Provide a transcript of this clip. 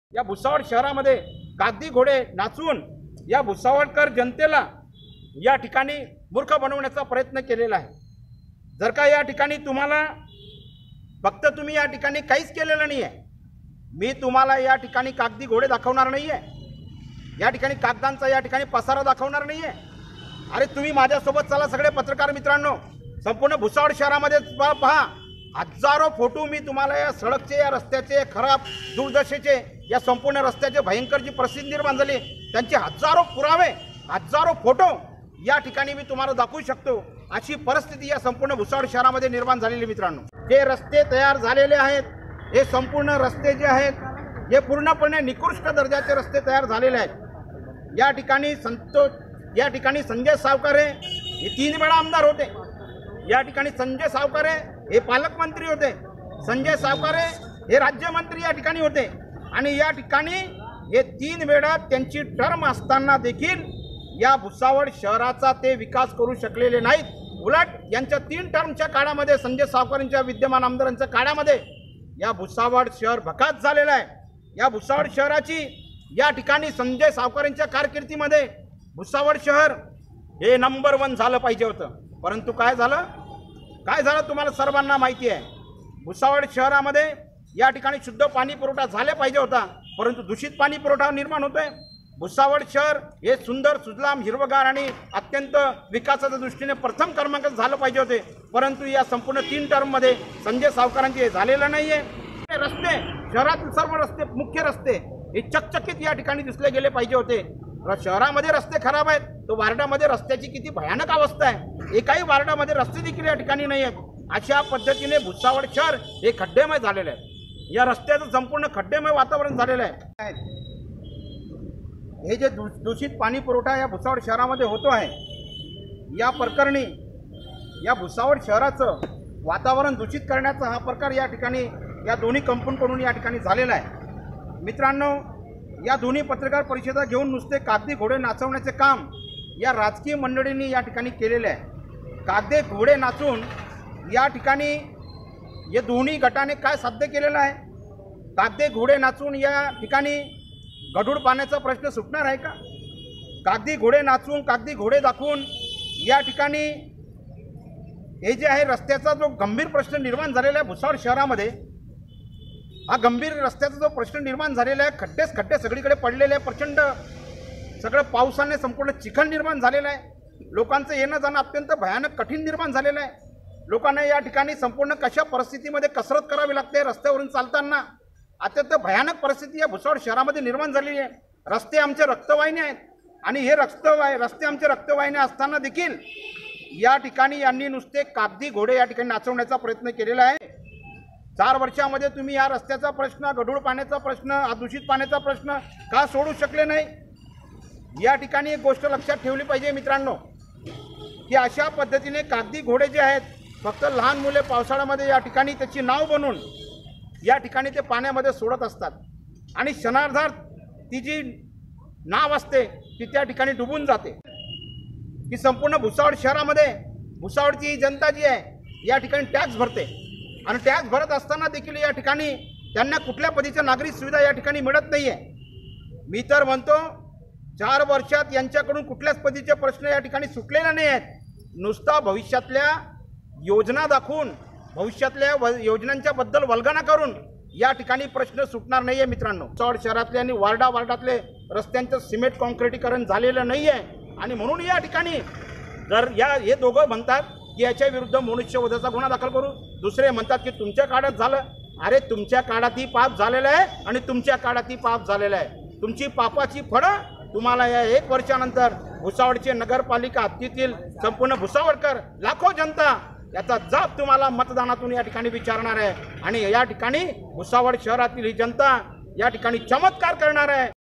या भुसावळ शहरामध्ये कागदी घोडे नाचवून या भुसावळकर जनतेला या ठिकाणी मूर्ख बनवण्याचा प्रयत्न केलेला आहे। जर का या ठिकाणी तुम्हाला फक्त तुम्ही या ठिकाणी काहीच केलेलं नाही आहे, मी तुम्हाला या ठिकाणी कागदी घोडे दाखवणार नाही आहे, या ठिकाणी कागदांचा या ठिकाणी पसारा दाखवणार नाही आहे। अरे तुम्ही माझ्यासोबत चला सगळे पत्रकार मित्रांनो, संपूर्ण भुसावळ शहरामध्ये पहा, हजारो फोटो मी तुम्हाला या सडकचे, या रस्त्याचे खराब दुर्दशेचे, या संपूर्ण रस्त्याचे भयंकर जी परिस्थिती निर्माण झाली त्यांचे हजारो पुरावे, हजारो फोटो या ठिकाणी मी तुम्हाला दाखवू शकतो। अशी परिस्थिती या संपूर्ण भुसावळ शहरामध्ये निर्माण झालेली मित्रांनो। हे रस्ते तयार झालेले आहेत, हे संपूर्ण रस्ते जे आहेत हे पूर्णपणे निकृष्ट दर्जाचे रस्ते तयार झालेले आहेत। या ठिकाणी संजय सावकारे हे 3 वेळा आमदार होते, या ठिकाणी संजय सावकारे हे पालकमंत्री होते, संजय सावकारे हे राज्यमंत्री या ठिकाणी होते, आणि या ठिकाणी हे 3 वेळा त्यांची टर्म असताना देखील या भुसावळ शहराचा ते विकास करू शकलेले नाहीत। उलट यांच्या 3 टर्मच्या काळामध्ये, संजय सावकारांच्या विद्यमान आमदारांच्या काळामध्ये या भुसावळ शहर भकास झालेलं आहे। या भुसावळ शहराची या ठिकाणी संजय सावकारांच्या कारकिर्दीमध्ये भुसावळ शहर हे नंबर 1 झालं पाहिजे होतं, परंतु काय झालं तुम्हाला सर्वांना माहिती आहे। भुसावळ शहरामध्ये या ठिकाणी शुद्ध पाणी पुरवठा झाले पाहिजे होता, परंतु दूषित पाणी पुरवठा निर्माण होतोय। भुसावळ शहर हे सुंदर, सुजलाम, हिरवगार आणि अत्यंत विकासाच्या दृष्टीने प्रथम क्रमांक झालं पाहिजे होते, परंतु या संपूर्ण 3 टर्ममध्ये संजय सावकारांचे हे झालेलं नाहीये। रस्ते, शहरातील सर्व रस्ते, मुख्य रस्ते हे चकचकीत या ठिकाणी दिसले गेले पाहिजे होते। शहरामध्ये रस्ते खराब आहेत, तो वार्डामध्ये रस्त्याची किती भयानक अवस्था आहे, एकाही वार्डामध्ये रस्ते देखील या ठिकाणी नाही आहेत। अशा पद्धतीने भुसावळ शहर हे खड्डेमय झालेलं आहे, या रस्त्याचं संपूर्ण खड्डेमय वातावरण झालेलं आहे। हे जे दूषित पाणी पुरवठा या भुसावळ शहरामध्ये होतो आहे, या प्रकरणी या भुसावळ शहराचं वातावरण दूषित करण्याचा हा प्रकार या ठिकाणी या दोन्ही कंपन्यांकडून या ठिकाणी झालेला आहे। मित्रांनो, या दोन्ही पत्रकार परिषदा घेऊन नुसते कागदी घोडे नाचवण्याचे काम या राजकीय मंडळींनी या ठिकाणी केलेले आहे। कागदी घोडे नाचून या ठिकाणी या दोन्ही गटाने काय साध्य केलेलं आहे? कागदी घोडे नाचून या ठिकाणी गढूळ पाण्याचा प्रश्न सुटणार आहे का? कागदी घोडे नाचून, कागदी घोडे दाखवून या ठिकाणी हे जे आहे रस्त्याचा जो गंभीर प्रश्न निर्माण झालेला आहे भुसावळ शहरामध्ये, हा गंभीर रस्त्याचा जो प्रश्न निर्माण झालेला आहे, खड्डे सगळीकडे पडलेले आहे, प्रचंड सगळं पावसाने संपूर्ण चिखल निर्माण झालेला आहे, लोकांचं येणं जाणं अत्यंत भयानक कठीण निर्माण झालेलं आहे। लोकांना या ठिकाणी संपूर्ण कशा परिस्थितीमध्ये कसरत करावी लागते रस्त्यावरून चालताना, अत्यंत भयानक परिस्थिती या भुसावळ शहरामध्ये निर्माण झालेली आहे। रस्ते आमचे रक्तवाहिनी आहेत, आणि हे रस्ते आमचे रक्तवाहिनी असताना देखील या ठिकाणी यांनी नुसते कागदी घोडे या ठिकाणी नाचवण्याचा प्रयत्न केलेला आहे। 4 वर्षामध्ये तुम्ही या रस्त्याचा प्रश्न, गढूळ पाण्याचा प्रश्न, दूषित पाण्याचा प्रश्न का सोडू शकले नाही? या ठिकाणी एक गोष्ट लक्षात ठेवली पाहिजे मित्रांनो, की अशा पद्धतीने कागदी घोडे जे आहेत, फक्त लहान मुले पावसाळ्यामध्ये या ठिकाणी त्याची नाव बनवून या ठिकाणी ते पाण्यामध्ये सोडत असतात, आणि क्षणार्धात ती जी नाव असते ती त्या ठिकाणी डुबून जाते। की संपूर्ण भुसावळ शहरामध्ये भुसावळची जनता जी आहे या ठिकाणी टॅक्स भरते, आणि टॅक्स भरत असताना देखील या ठिकाणी त्यांना कुठल्या पद्धतीच्या नागरिक सुविधा या ठिकाणी मिळत नाही आहे। मी तर म्हणतो 4 वर्षात यांच्याकडून कुठल्याच पद्धतीचे प्रश्न या ठिकाणी सुटलेले नाही आहेत। नुसता भविष्यातल्या योजना दाखवून, भविष्यातल्या योजनांच्या बद्दल वल्गना करून या ठिकाणी प्रश्न सुटणार नाही आहे मित्रांनो। भुसावळ शहरातले आणि वार्डातले रस्त्यांचं सिमेंट कॉन्क्रिटीकरण झालेलं नाही आहे, आणि म्हणून या ठिकाणी जर हे दोघं म्हणतात की याच्या विरुद्ध मनुष्यवधाचा गुन्हा दाखल करू, दुसरे म्हणतात की तुमच्या काळात झालं। अरे तुमच्या काळातही पाप झालेलं आहे, आणि तुमच्या काळातही पाप झालेलं आहे। तुमची पापाची फळं तुम्हाला या 1 वर्षानंतर भुसावळचे नगरपालिका हद्दीतील संपूर्ण भुसावळकर लाखो जनता याचा जाब तुम्हाला मतदानातून या ठिकाणी विचारणार आहे, आणि या ठिकाणी भुसावळ शहरातील ही जनता या ठिकाणी चमत्कार करणार आहे।